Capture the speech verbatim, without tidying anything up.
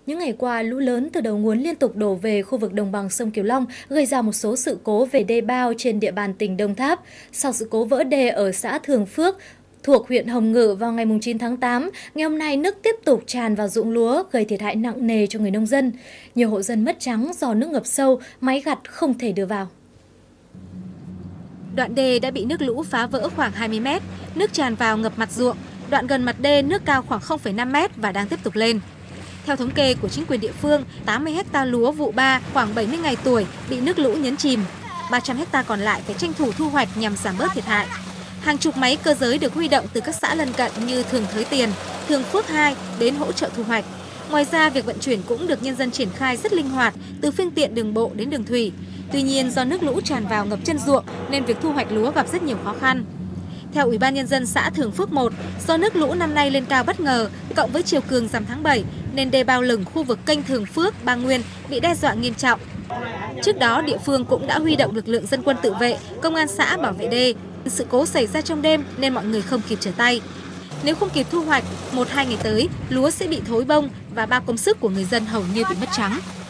Những ngày qua, lũ lớn từ đầu nguồn liên tục đổ về khu vực đồng bằng sông Cửu Long, gây ra một số sự cố về đê bao trên địa bàn tỉnh Đồng Tháp. Sau sự cố vỡ đê ở xã Thường Phước, thuộc huyện Hồng Ngự vào ngày chín tháng tám, ngày hôm nay nước tiếp tục tràn vào ruộng lúa, gây thiệt hại nặng nề cho người nông dân. Nhiều hộ dân mất trắng do nước ngập sâu, máy gặt không thể đưa vào. Đoạn đê đã bị nước lũ phá vỡ khoảng hai mươi mét, nước tràn vào ngập mặt ruộng. Đoạn gần mặt đê nước cao khoảng không phẩy năm mét và đang tiếp tục lên. Theo thống kê của chính quyền địa phương, tám mươi héc ta lúa vụ ba khoảng bảy mươi ngày tuổi bị nước lũ nhấn chìm. ba trăm héc ta còn lại phải tranh thủ thu hoạch nhằm giảm bớt thiệt hại. Hàng chục máy cơ giới được huy động từ các xã lân cận như Thường Thới Tiền, Thường Phước hai đến hỗ trợ thu hoạch. Ngoài ra, việc vận chuyển cũng được nhân dân triển khai rất linh hoạt, từ phương tiện đường bộ đến đường thủy. Tuy nhiên, do nước lũ tràn vào ngập chân ruộng nên việc thu hoạch lúa gặp rất nhiều khó khăn. Theo Ủy ban Nhân dân xã Thường Phước một, do nước lũ năm nay lên cao bất ngờ, cộng với chiều cường rằm tháng bảy, nên đê bao lửng khu vực kênh Thường Phước, Ba Nguyên bị đe dọa nghiêm trọng. Trước đó, địa phương cũng đã huy động lực lượng dân quân tự vệ, công an xã bảo vệ đê. Sự cố xảy ra trong đêm nên mọi người không kịp trở tay. Nếu không kịp thu hoạch, một hai ngày tới, lúa sẽ bị thối bông và bao công sức của người dân hầu như bị mất trắng.